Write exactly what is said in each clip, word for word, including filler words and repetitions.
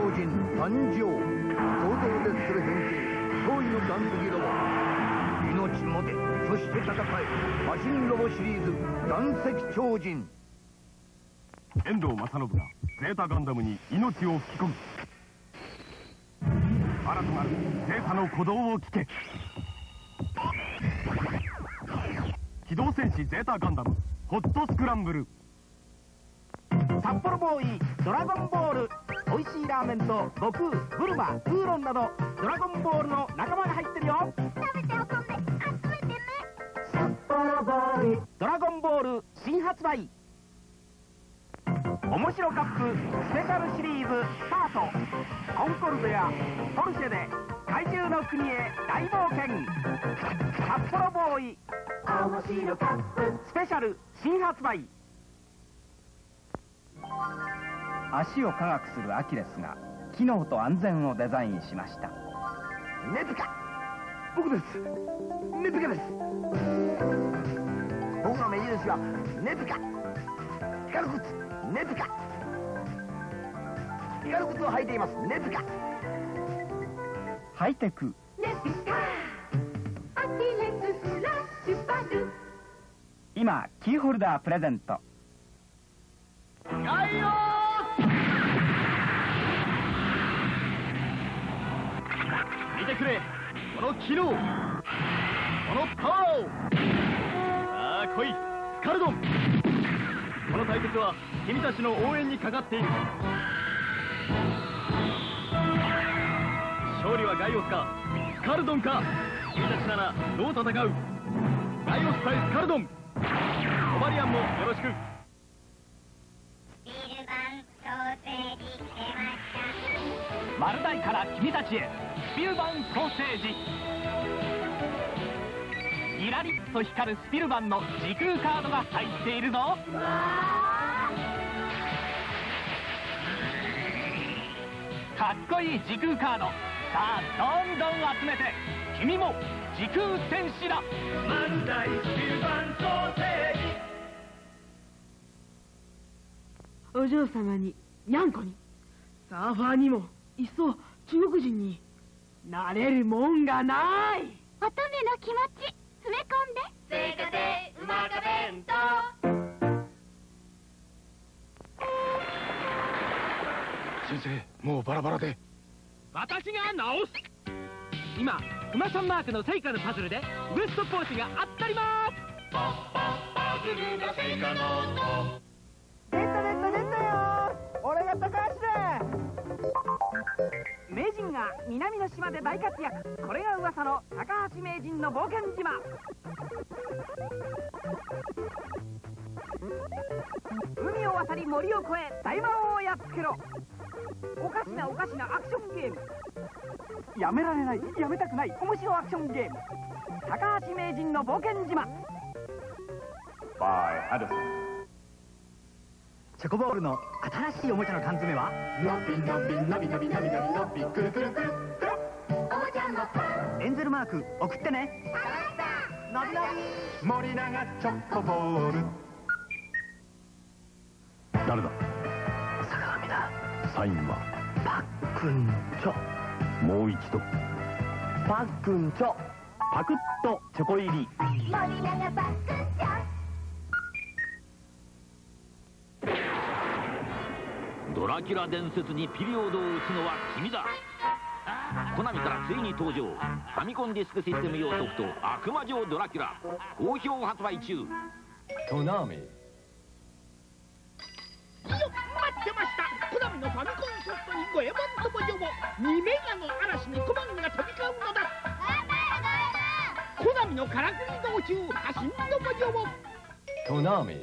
人誕生。想像を絶する変形、驚異のガン好きロボ。命もて、そして戦え。マシンロボシリーズ岩石超人。 遠藤正信がゼータガンダムに命を吹き込む。新たなるゼータの鼓動を聞け。機動戦士ゼータガンダムホットスクランブル。 札幌ボーイドラゴンボール。美味しいラーメンと悟空、ブルマ、ウーロンなどドラゴンボールの仲間が入ってるよ。 食べてお米集めてね。 札幌ボーイドラゴンボール新発売。面白カップスペシャルシリーズスタート。コンコルドやポルシェで怪獣の国へ大冒険。札幌ボーイ面白カップスペシャル新発売。足を科学するアキレスが機能と安全をデザインしました。 ネプカ、僕です。ネプカです。僕の目印はネプカ。光る靴、ネプカ。光る靴を履いています、ネプカ。 ハイテクネプカアキレスフラッシュバル。 今キーホルダープレゼント。 ガイオ見てくれ、この機能、このパワーを。さあ来い、スカルドン。この対決は君たちの応援にかかっている。勝利はガイオスかスカルドンか。君たちならどう戦う？ガイオス対スカルドン。コバリアンもよろしく。 ビルバンソーセージ来ました。 マルダイから君たちへスピルバンソーセージ。ギラリッと光るスピルバンの時空カードが入っているぞ。かっこいい時空カード。さあどんどん集めて、君も時空戦士だ。 マルダイスピルバンソーセージ。 お嬢様ににゃんこにサーファーにもいっそ中国人になれるもんがない。 乙女の気持ち詰め込んで。追加でうまか弁当。 先生、もうバラバラで。 私が直す。今クマさんマークのセイカのパズルでウエストポーチが当たります。 パズルがセイカの音。 出た出た出たよ。俺が高橋だ。名人が南の島で大活躍。これが噂の高橋名人の冒険島。海を渡り森を越え大魔王をやっつけろ。おかしなおかしなアクションゲーム。やめられない、やめたくない面白アクションゲーム。高橋名人の冒険島。 バイハドソン。 チョコボールの新しいおもちゃの缶詰はのびのびのびのびのびのびのびくるくるくる。 おもちゃのパン。 エンゼルマーク送ってね。のびのび森永チョコボール。誰だ？ 坂上だ。 サインはパックンチョ。 もう一度。 パックンチョ。 パクッとチョコ入り。 森永パックンチョ。 ドラキュラ伝説にピリオドを打つのは君だ。コナミからついに登場、ファミコンディスクシステム用ソフト悪魔城ドラキュラ好評発売中。 コナミ。 待ってました。コナミのファミコンソフトに五右衛門友情をにメガの嵐にコマンが飛び交うのだ。コナミのからくり道中発信友情。 コナミ。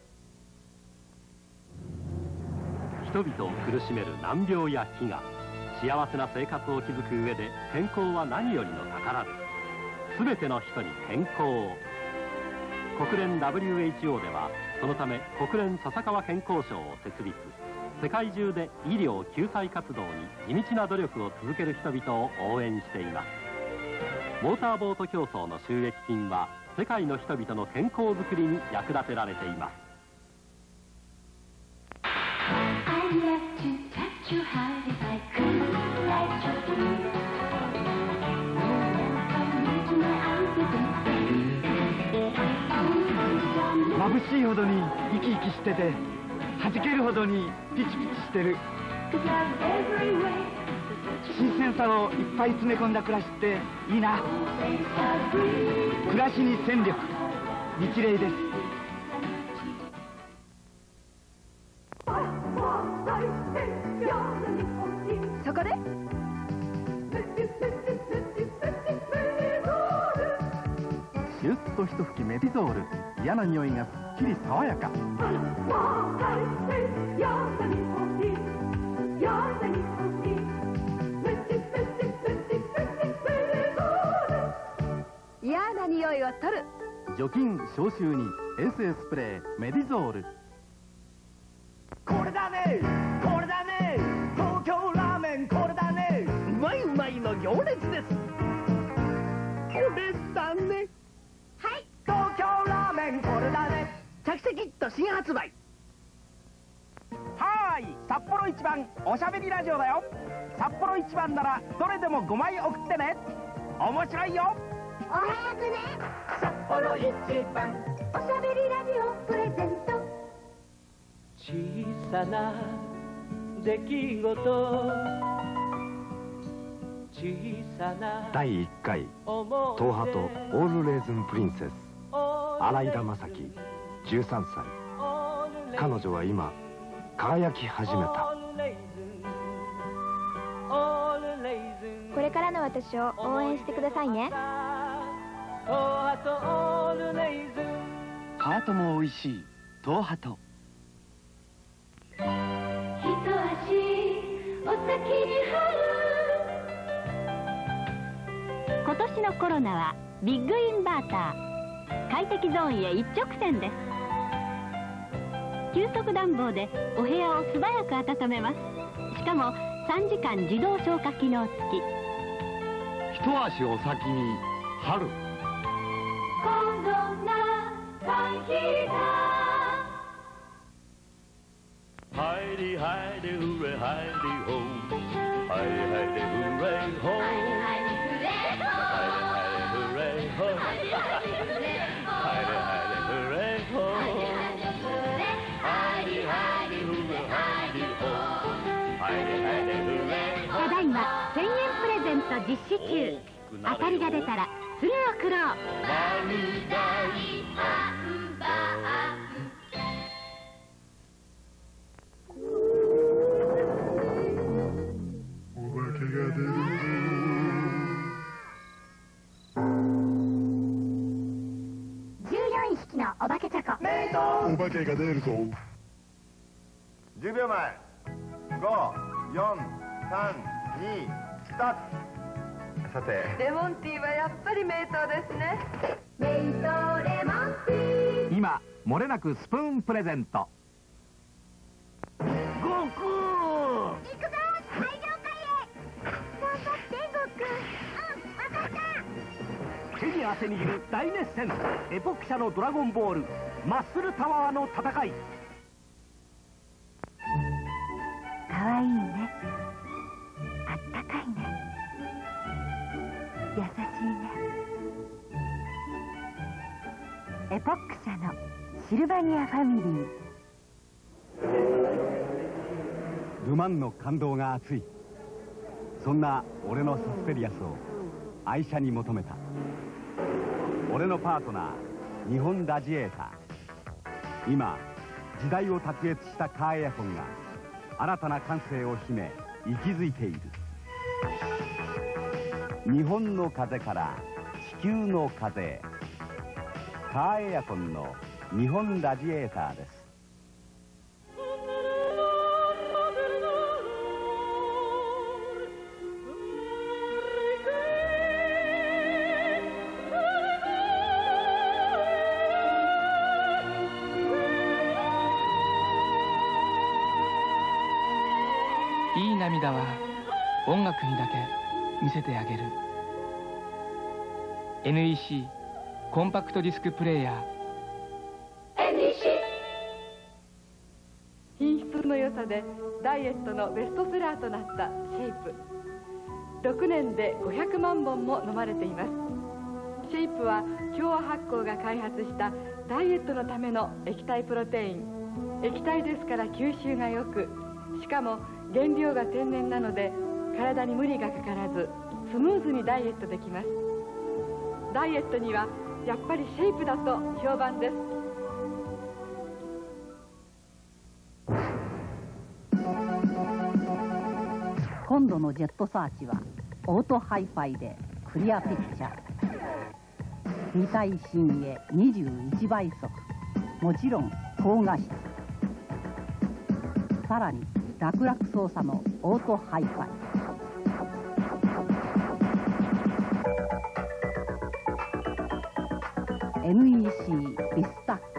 人々を苦しめる難病や飢餓、幸せな生活を築く上で健康は何よりの宝です。全ての人に健康を。国連 ダブリューエイチオー ではそのため国連笹川健康賞を設立。世界中で医療救済活動に地道な努力を続ける人々を応援しています。モーターボート競争の収益金は世界の人々の健康づくりに役立てられています。 I love to touch 眩しいほどに生き生きしてて、弾けるほどにピチピチしてる。新鮮さをいっぱい詰め込んだ暮らしっていいな。暮らしに戦力、日霊です。 そこでシュッと一吹きメディゾール、嫌な匂いがすっきり爽やか。 嫌な匂いを取る。 除菌消臭に衛生スプレーメディゾール。これだね、これだね、東京ラーメンこれだね。うまいうまいの行列です。これだね。 はい、 東京ラーメンこれだね。着席キット新発売。はーい、札幌一番おしゃべりラジオだよ。札幌一番ならどれでもごまい送ってね。面白いよ。 お早くね。 札幌一番おしゃべりラジオプレゼント。 小さな出来事、小さなだいいっかい東ハトオールレーズンプリンセス新井田正樹じゅうさんさい。彼女は今輝き始めた。 これからの私を応援してくださいね。 ハートも美味しい東ハト。 一足お先に今年のコロナはビッグインバーター快適ゾーンへ一直線です。急速暖房でお部屋を素早く温めます。しかもさんじかん自動消火機能付き。 一足お先に春。 コロナ回避だ。 ハイリハイリフレハイリホー、ハイリハイリフレホー、ハイリハイリフレホー、ハイリハイリフレホー、ハイリハイリフレホー、ハイリハイリフレホー、ハイリハイリフレハイリホー、ハイリハイリフレホー。 ただいませんえんプレゼント実施中。当たりが出たらすぐ送ろう。 丸大ハンバーグ。 じゅうよんひきのお化けチョコ。 お化けが出るぞ。 じゅうびょうまえ。ご、よん、さん、に、スタート。さて、 レモンティーはやっぱり名刀ですね。 名刀レモンティー。 今漏れなくスプーンプレゼント。悟空。 行くぞ最上階へ。頑張って悟空。うん、わかった。 手に汗握る大熱戦、エポック社のドラゴンボールマッスルタワーの戦い。 かわいいね。あったかいね。優しいね。エポック社のシルバニアファミリー。 ルマンの感動が熱い。そんな俺のサスペリアスを愛車に求めた。俺のパートナー日本ラジエーター。今時代を卓越したカーエアコンが新たな感性を秘め息づいている。日本の風から地球の風へ。カーエアコンの日本ラジエーターです。 いい涙は音楽にだけ見せてあげる。 エヌイーシー コンパクトディスクプレイヤー。 エヌイーシー品質ずの良さでダイエットのベストセラーとなったシェイプ。ろくねんでごひゃくまんぼんも飲まれています。シェイプは共和発酵が開発したダイエットのための液体プロテイン。液体ですから吸収が良く、しかも原料が天然なので体に無理がかからずスムーズにダイエットできます。ダイエットにはやっぱりシェイプだと評判です。 今度のジェットサーチはオートハイファイでクリアピクチャー。見たいシーンへにじゅういちばい速、もちろん高画質。さらに楽々操作のオートハイファイ。エヌイーシー ビスタ